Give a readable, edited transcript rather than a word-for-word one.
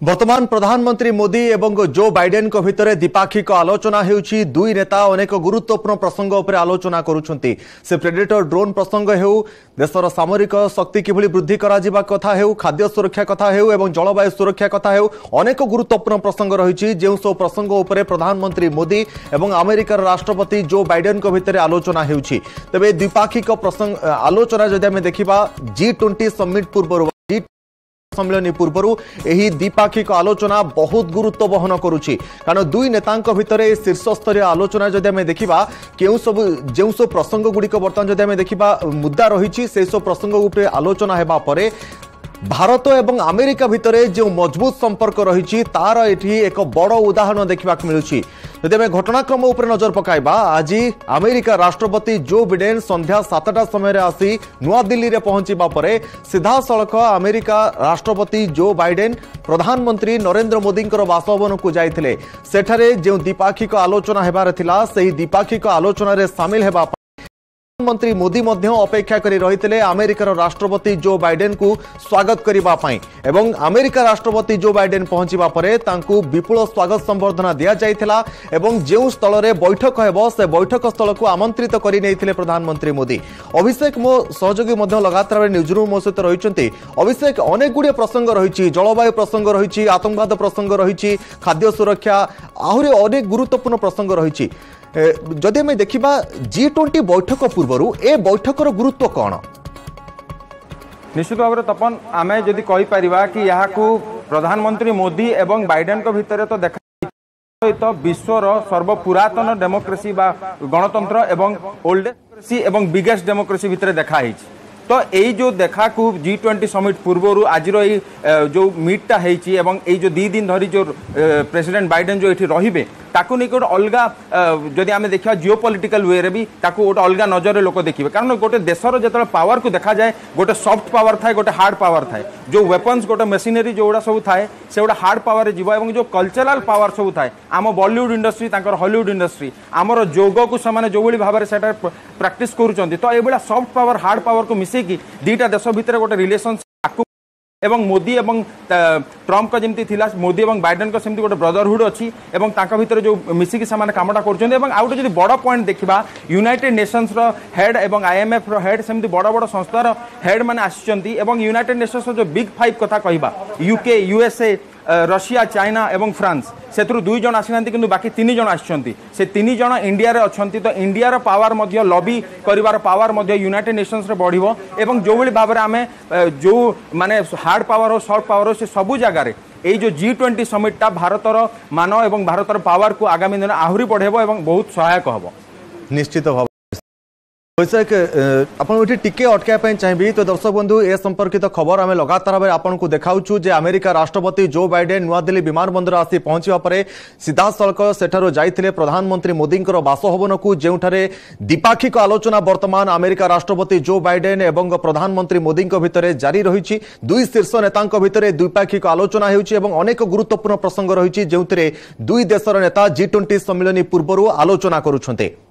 वर्तमान प्रधानमंत्री मोदी एवं जो बाइडेन को भितर द्विपाक्षिक आलोचना हेउछि। दुई नेता अनेक गुरुत्वपूर्ण प्रसंग उपर आलोचना करुछंती। से प्रेडेटर ड्रोन प्रसंग हेउ, देशर सामरिक शक्ति किभली वृद्धि करा जिबा कथा हेउ, खाद्य सुरक्षा कथा हेउ एवं जलवायु सुरक्षा कथा हेउ, अनेक गुरुत्वपूर्ण प्रसंग रहिछि। जेउ सब प्रसंग उपर प्रधानमंत्री मोदी एवं अमेरिकार राष्ट्रपति जो बाइडेन को भितर आलोचना हेउछि। तबे द्विपाक्षिक प्रसंग आलोचना जदि आमे देखिबा G20 समिट पूर्व सम्मेलन पूर्व यही द्विपाक्षिक आलोचना बहुत गुरुत्व बहन करुच्ची। कारण दुई नेतांक भितर शीर्ष स्तरीय आलोचना जदि आमे देखिबा केउ सब जेउ सब प्रसंग गुड़िक बर्तमान जदि आमे देखिबा मुद्दा रही से सब प्रसंग उपर आलोचना हेबा परे भारत एवं अमेरिका भितर जो मजबूत संपर्क रही तार एठी एक बड़ उदाहरण देखा मिलूँ। जदि आम घटनाक्रम उपर नजर पकाइबा आज अमेरिका राष्ट्रपति जो बाइडेन संध्या 7टा समय आसी नुआ दिल्ली रे पहुंचीबा परे सीधा सड़क अमेरिका राष्ट्रपति जो बाइडेन प्रधानमंत्री नरेंद्र मोदी बासभवन को जाइथिले। सेठारे जो द्विपाक्षिक आलोचना हेबार थिला सेही द्विपाक्षिक आलोचना रे शामिल हेबा प्रधानमंत्री मोदी मध्य अपेक्षा करी रहिथिले अमेरिकार राष्ट्रपति जो बाइडेन को स्वागत करिबा पई एवं अमेरिका राष्ट्रपति जो बाइडेन पहुंचीबा परे तांकू विपुल स्वागत संबर्धना दिया जाइथिला एवं जेउ स्थल रे बैठक हेबो से बैठक स्थल को आमंत्रित करि नैथिले प्रधानमंत्री मोदी। अभिषेक मो सहयोगी मध्य लगातार न्यूज रूम मो सहित रहिचंती। अभिषेक अनेक गुड़िया प्रसंग रही, जलवायु प्रसंग रही, आतंकवाद प्रसंग रही, खाद्य सुरक्षा आहुरी अनेक गुरुत्वपूर्ण प्रसंग रही। जदि आम देखा G20 बैठक पूर्व ए बैठकर गुरुत्व कौन? निश्चित भाव में तपन आम जदि कहीपर कि यहाँ को प्रधानमंत्री मोदी एवं बाइडेन को भितर तो देखा तो विश्वर सर्वपुरातन डेमोक्रेसी बा गणतंत्र एवं ओल्डेस्ट डेमोक्रेसी एवं बिगेस्ट डेमोक्रेसी भितर देखा तो यही जो देखा को G20 समिट पूर्व आज जो मीटा होती एवं यही जो 2 दिन धरी जो प्रेसिडेंट बाइडेन जो ये रही ताकू नहीं गोटे अलग जदि आम देखा जिओ पॉलिटिकल वे रे भी ताकू गोटे अलग नजर लोक देखिए। कारण गोटे देशर जो पावर को देखा जाए गोटे सॉफ्ट पावर थाए गोटे हार्ड पावर थाए। जो वेपन्स गोटे मेसिनरी जो सब थाए से गोटे हार्ड पावर रे जीव एवं जो कल्चरल पावर सब थाए आम बॉलीवुड इंडस्ट्री तांकर हॉलीवुड इंडस्ट्री आमर जोग को से जो भाव में सेटा प्रैक्टिस करूँ तो ये सॉफ्ट पावर हार्ड पावर को मिसेकी दीटा देश भितर गोटे रिलेशन एवं मोदी एवं ट्रम्प का जमती थिला मोदी एवं बाइडेन का सेमती गोटे ब्रदरहुड अच्छी एवं तांका भितर जो मिसिकी सामान कामटा करछन एवं आउट जदि बड़ पॉइंट देखिबा यूनाइटेड नेशंस रो हेड एवं IMF रो हेड सेमती बड़ बड़ संस्थार हेड माने आछिचंती एवं यूनाइटेड नेशंस रो जो बिग 5 कथा कहिबा UK USA रशिया चाइना एवं फ्रांस से 2 जन आसी किंतु बाकी 3 जन आछंती से 3 जन इंडिया रे अछंती। तो इंडिया रो पावर मध्य लॉबी करिवार पावर मध्य यूनाइटेड नेशंस रे बढ़िबो एवं जो भली भाबरे आमे जो माने हार्ड पावर हो सॉफ्ट पावर हो से सबु जगह रे ए जो G20 समिटटा भारतर मान एवं भारतर पावर को आगामी दिन आहुरी बढ़ेबो एवं बहुत सहायक हबो। निश्चित भाव आपड़ी टिके अटकाई चाहिए तो दर्शक बंधु ए संपर्कित खबर आम लगातार भाव आपको देखाऊँ जे अमेरिका राष्ट्रपति जो बाइडेन नुआ दिल्ली विमान बंदर आसी पहुंचा पर सीधा सड़क सेठार जाइए प्रधानमंत्री मोदी बासभवन को जोठारे द्विपाक्षिक आलोचना वर्तमान अमेरिका राष्ट्रपति जो बाइडेन एवं प्रधानमंत्री मोदी भितर जारी रही। दुई शीर्ष नेता भितर द्विपाक्षिक आलोचना होनेक गुरुत्वपूर्ण प्रसंग रही जो दुई देशर नेता G20 सम्मेलन पूर्व आलोचना करुछन्ते।